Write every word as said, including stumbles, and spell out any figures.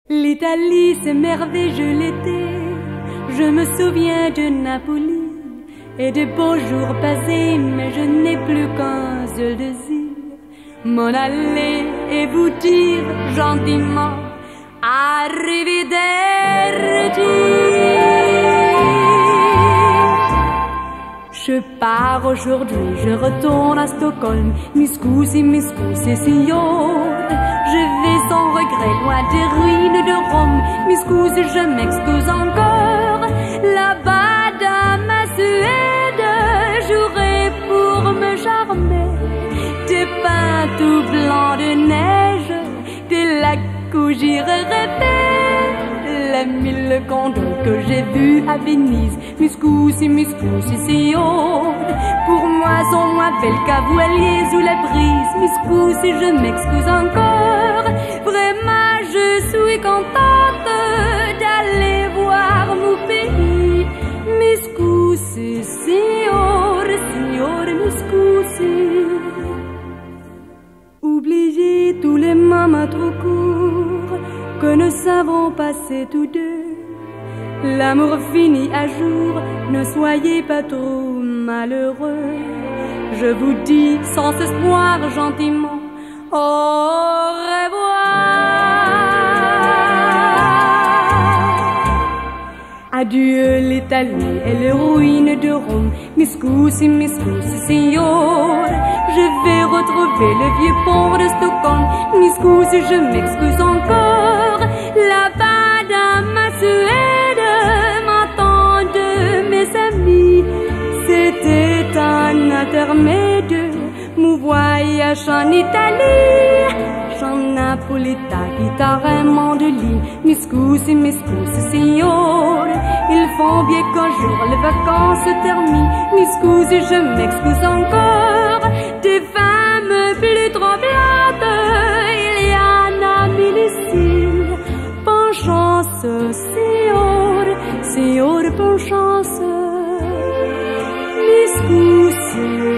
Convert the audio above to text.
L'Italie, c'est merveilleux l'été. Je me souviens de Napoli et de beaux jours passés, mais je n'ai plus qu'un seul désir, m'en aller et vous dire gentiment arrivederci. Je pars aujourd'hui, je retourne à Stockholm. Mi scusi, mi scusi, signore. Je vais sans regret loin des ruines de Rome. Mi scusi, je m'excuse encore. Là-bas dans ma Suède, j'aurai pour me charmer des pins tout blancs de neige, des lacs où j'irai rêver, les mille condos que j'ai vus à Venise. Mi scusi, mi scusi, signore. Pour moi sont moins belles qu'à voilier sous la brise. Mi scusi, je m'excuse encore. Vraiment, je suis contente d'aller voir mon pays. Mi scusi, signore, signore, mi scusi. Oubliez tous les moments trop courts que nous savons passer tous deux. L'amour finit à jour, ne soyez pas trop malheureux. Je vous dis sans espoir gentiment au revoir. Adieu l'Italie et les ruines de Rome. Mi scusi, mi scusi, signore. Je vais retrouver le vieux pont de Stockholm. Mi scusi, je m'excuse encore. Là-bas dans ma Suède m'attendent mes amis. C'était un intermède, mon voyage en Italie. Chant napolitain, guitare et mandoline. Mi scusi, mi scusi, signore. Il faut bien qu'un jour les vacances se terminent. Mi scusi, je m'excuse encore. Des femmes plus tremblantes, il y en a mille ici. Bonne chance, signore, signore, bonne chance. Mi scusi.